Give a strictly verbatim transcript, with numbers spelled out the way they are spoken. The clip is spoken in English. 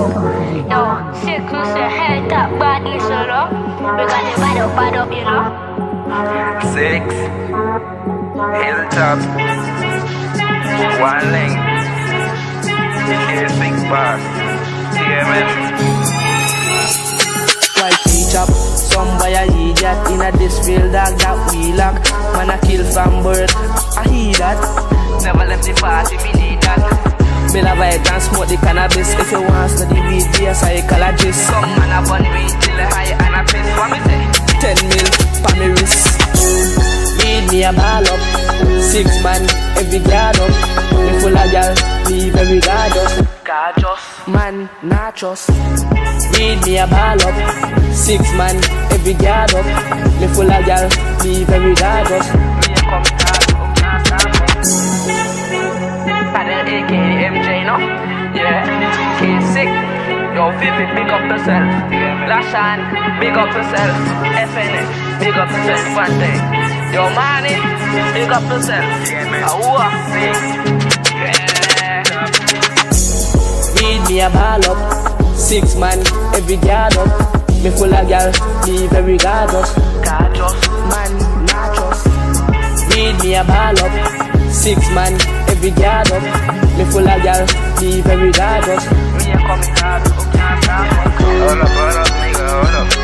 Yo, six who say head that body solo. We got it bad up, bad up, you know. Six Hilltop One link Here six bars T M M. While teach up, some boy a idiot in a this field dog that we lock. Man a kill from birth, I hear that. Never left the party, me need that. Me la vibe and smoke the cannabis. If you want study weed, be a psychologist. Some man a bun weed till the high and a piss. What me say? Ten mil pa me wrist. Weed me a ball up. Six man, every guard up. Me full of gal, leave every gorgeous. Gorgeous. Man, nachos. Weed me a ball up. Six man, every guard up. Me full of gal, leave every gorgeous. Me a come start, come start, start. Paddle A K A M J, no? Yeah. K six. Yo, Fifi, big up yourself. Lashan, big up yourself. F N S, big up yourself. One day. Yo, Manny, big up yourself. Awwa. Yeah. Weed me a ball up. Six man, every guard up. Me full of gal, leave every gorgeous. Gorgeous. Man, nachos. Weed me a ball up. Six man, every guard up. Me full of gal, leave every gorgeous. Me a coming hard, come start, start. Hold up, hold up, nigga, hold up.